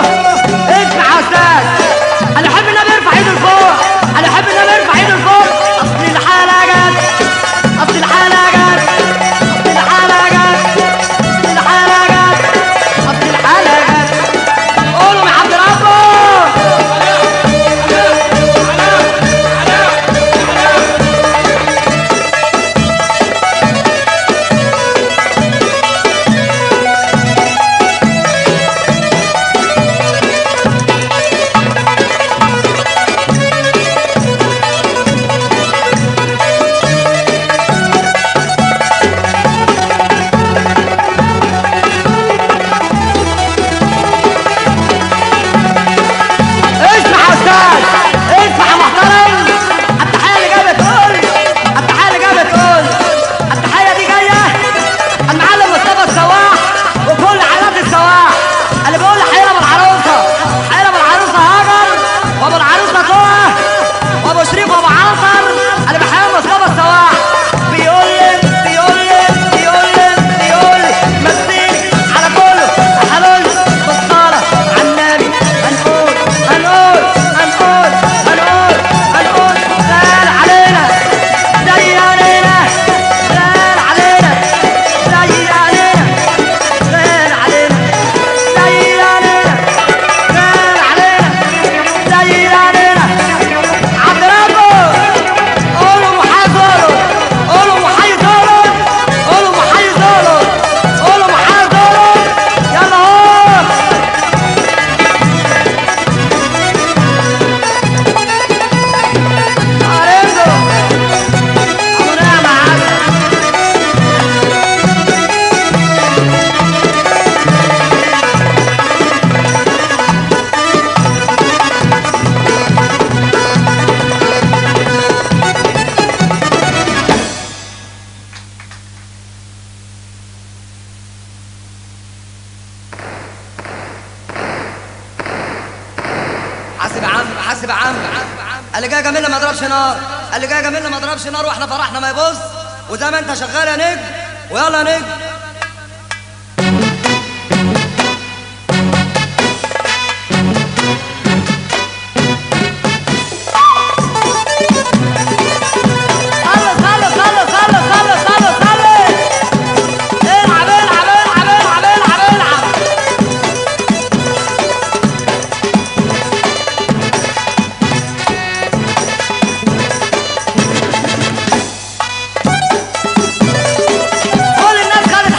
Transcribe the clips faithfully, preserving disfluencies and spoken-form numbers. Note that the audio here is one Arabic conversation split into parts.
اسمع يا استاذ، انا احب النبي يرفع ايده لفوق، انا احب النبي يرفع ايده لفوق. اصل الحاله جت، اصل الحاله جت، اصل الحاله جت، اصل الحاله جت، اصل الحاله جت. قولوا يا عبد ربه. حاسب يا عم، حاسب يا عم. اللي جاي جميلنا ما ضربش نار، اللي جاي جميلنا ما ضربش نار، واحنا فرحنا ما يبص. وزي ما انت شغال يا نجم، ويلا يا نجم. كل الناس خلت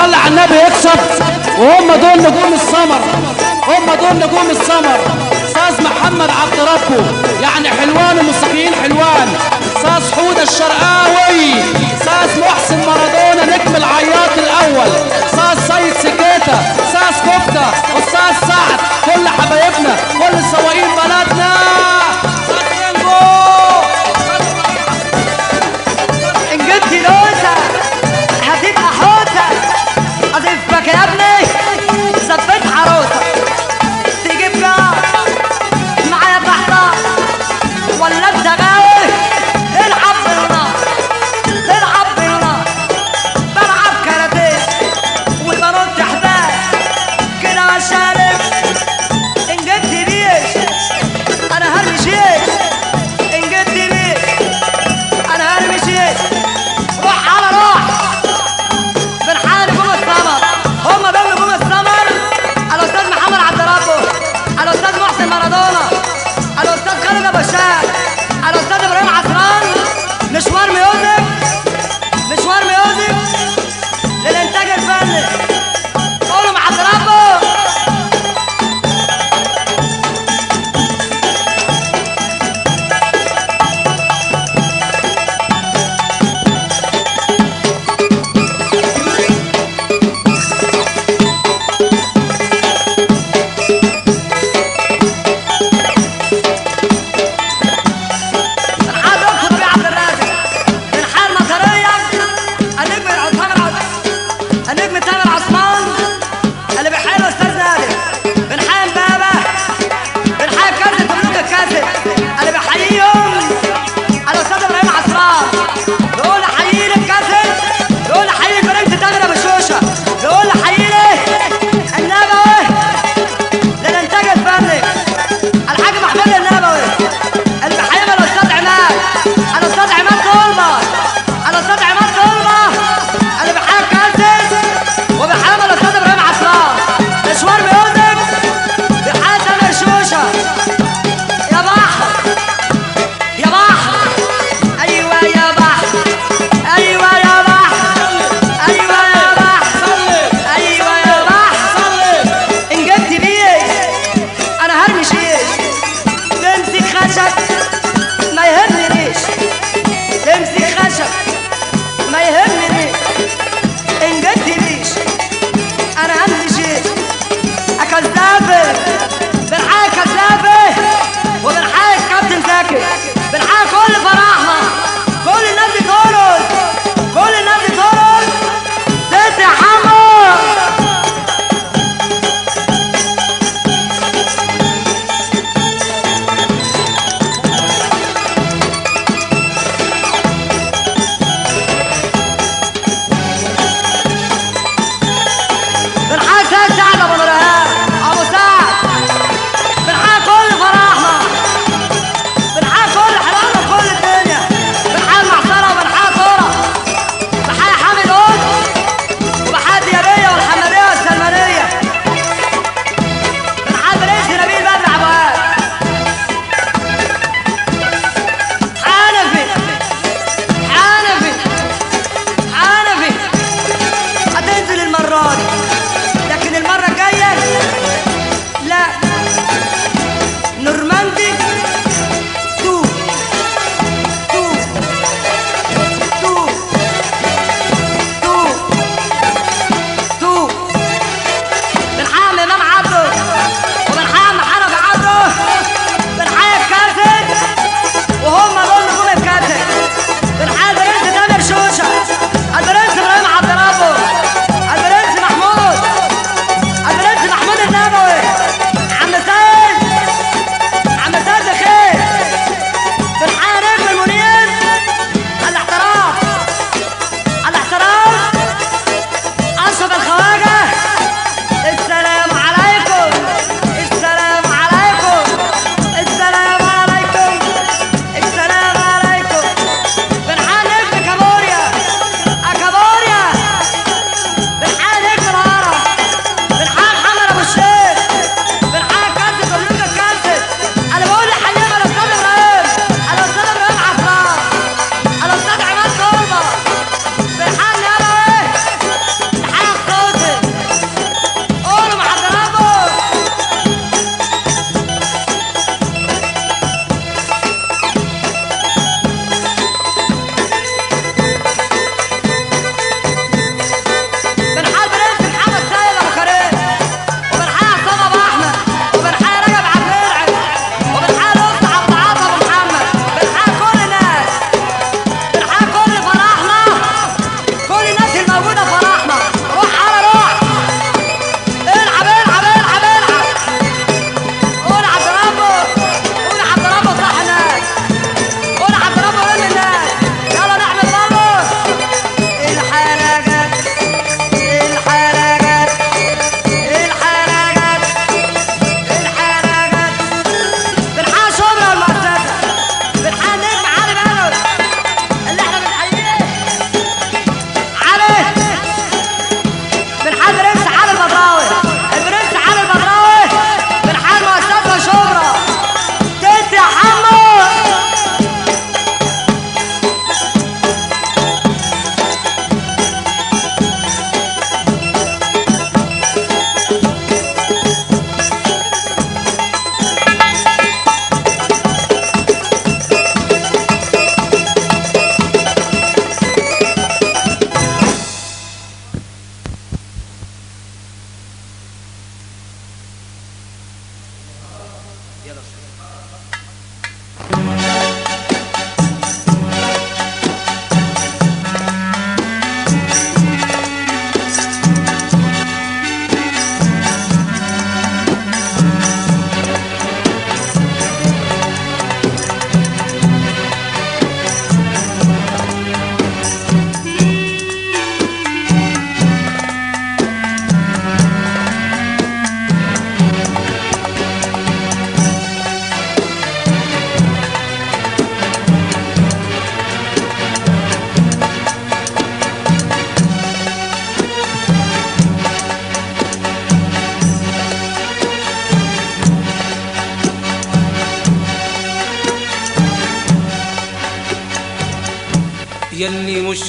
يصلي على النبي يكسب. وهم دول نجوم السمر، هم دول نجوم السمر. استاذ محمد عبد ربه يعني حلوان الموسيقيين حلوان، استاذ حوده الشرقاوي، استاذ محسن مارادونا نجم العياط الاول، استاذ سيد سكيته، استاذ كفته، استاذ سعد، كل حبايبنا كل سواقين بلدنا. استاذ رينجو ان جبت لوسه هتبقى حوته، اضيفك يا ابني زفت عروسه، تجيب جار معايا بحطه ولا انت غاوي؟ العب بالنار، العب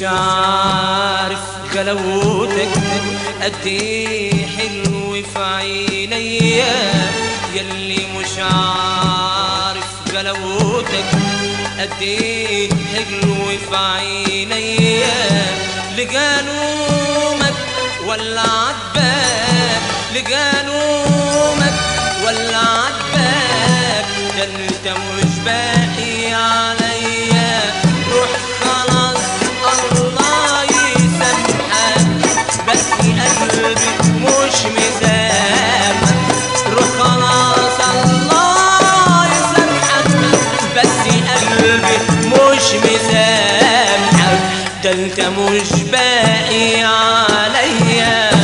مش عارف غلاوتك قد ايه حلو في عينيا، يلي مش عارف غلاوتك قد ايه حلو في عينيا. لجانومك ولا عجبك، لجانومك ولا عجبك، ده انت مش باقي عليا. روح خلاص الله يسامحك، بس قلبي مش مسامحك. روح خلاص الله يسامحك، بس قلبي مش مسامحك، ده انت مش باقي عليا.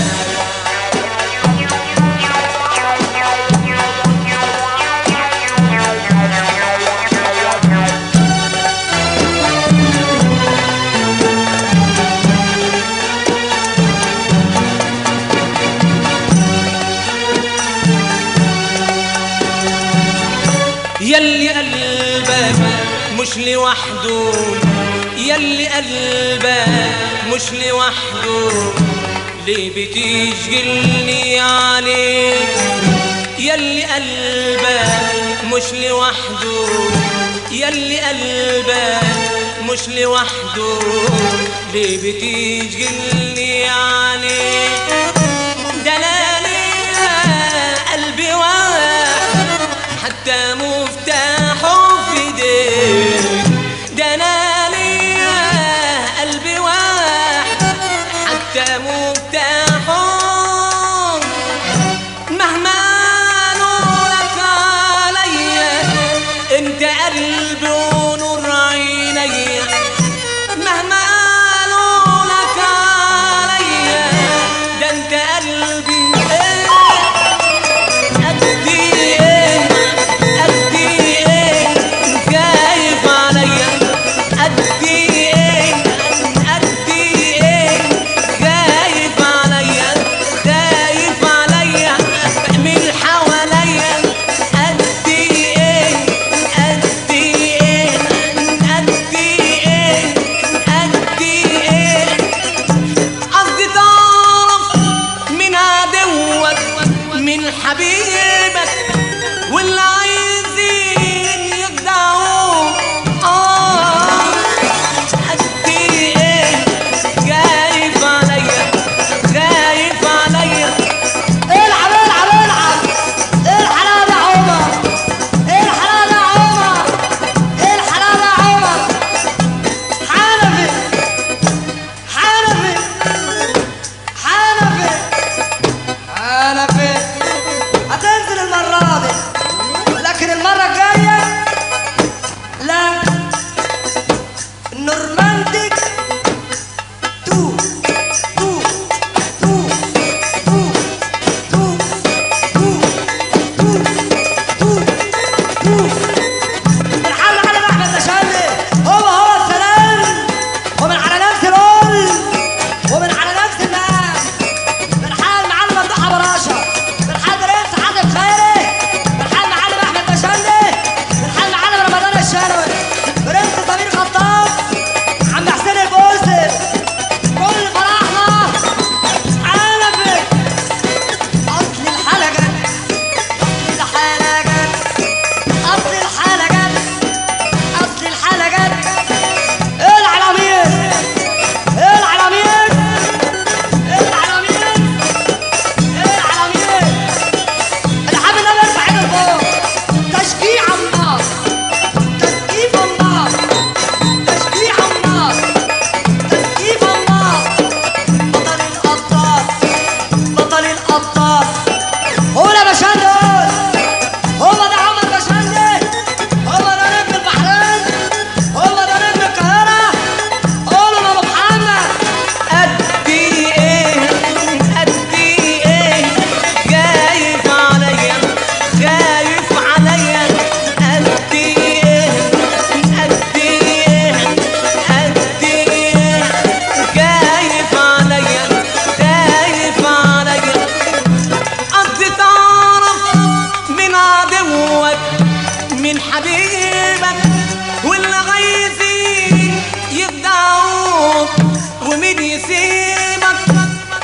يلي قلبك مش لوحده، يلي قلبك مش لوحده، ليه بتشغلني عليك؟ يلي قلبك مش لوحده، يلي قلبك مش لوحده، ليه بتشغلني عليك؟ ده انا ليا قلبي واحد حتى مفتاحه في ايديك، ده انا ليا قلبي واحد حتى مفتاحه. مهما نورك عليا انت قلبي ونور عينيا، مهما نورك عليا ده انت قلبي. قد ايه قد ايه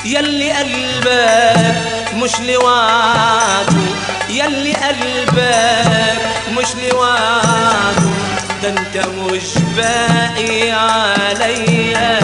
يلي قلبك مش لوعده، يلي قلبك مش لوعده، ده انت مش باقي عليا.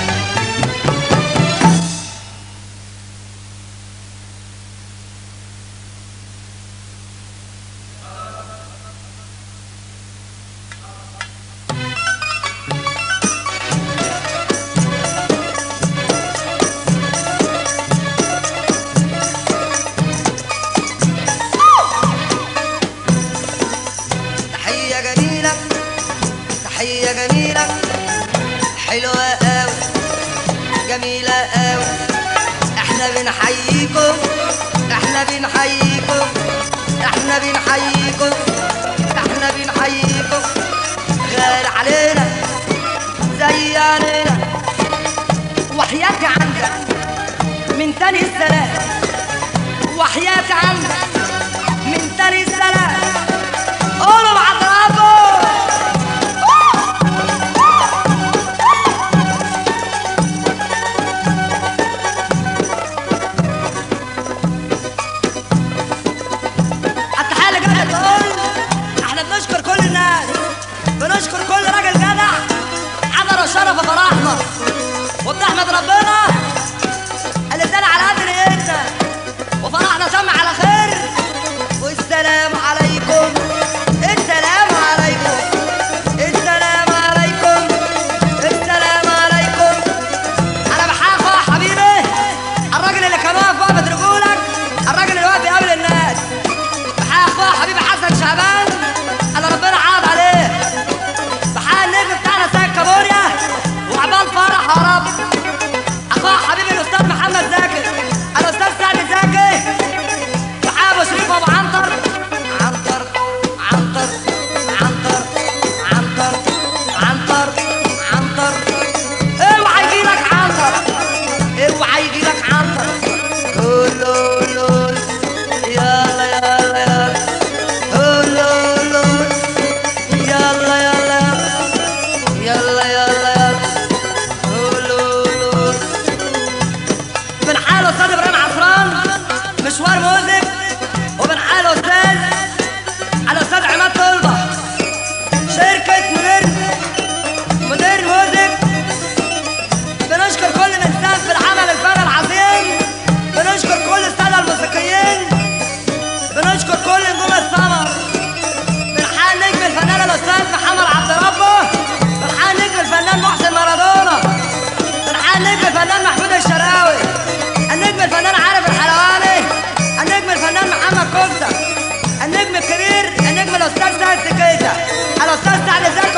تحية جميلة حلوة قوي جميلة قوي، احنا بنحييكم احنا بنحييكم احنا بنحييكم احنا بنحييكم، غالي علينا زي عنينا، وحياتي عندك من تاني السلام، وحياتي عندك من تاني السلام، قولوا مع اضرابه. بنشكر كل الناس، بنشكر كل راجل جدع عمل وشرف وفرحنا، وبنحمد ربنا اللي ادانا على قد نيتنا وفرحنا تم على خير. والسلام عليكم السلام عليكم السلام عليكم السلام عليكم. انا بحافظ يا حبيبي الراجل اللي كان واقف وقفة رجولك، الراجل اللي واقف بيقابل الناس، بحافظ يا حبيبي حسن شعبان اللي ربنا عاد عليه، بحال النجم بتاعنا سيد كابوريا وعبال فرح يا رب. اخويا حبيبي الاستاذ محمد زكي، الاستاذ سعد زكي، وحابه شريف ابو عنتر عنتر عنتر عنتر عنتر عنتر عنتر، اوعى يجيلك عنتر اوعى يجيلك عنتر، قول قول يلا يلا يلا يلا يلا قولوا. بنحال استاذ ابراهيم عصران مشوار موزك، وبنحال استاذ على استاذ عماد طلبه شركه مودرن مودرن موزك. بنشكر كل من ساهم في العمل الفني العظيم، بنشكر كل الساده الموسيقيين، بنشكر كل نجوم السمر. بنحال نجم الفنان الاستاذ محمد عبد ربه، بنحال نجم الفنان محسن مارادونا، بنحال نجم الفنان محمود الشراوي، النجم الفنان عارف الحلواني، النجم الفنان محمد كوسة، النجم الكبير النجم الاستاذ سعد سكيتة، الاستاذ سعد زكي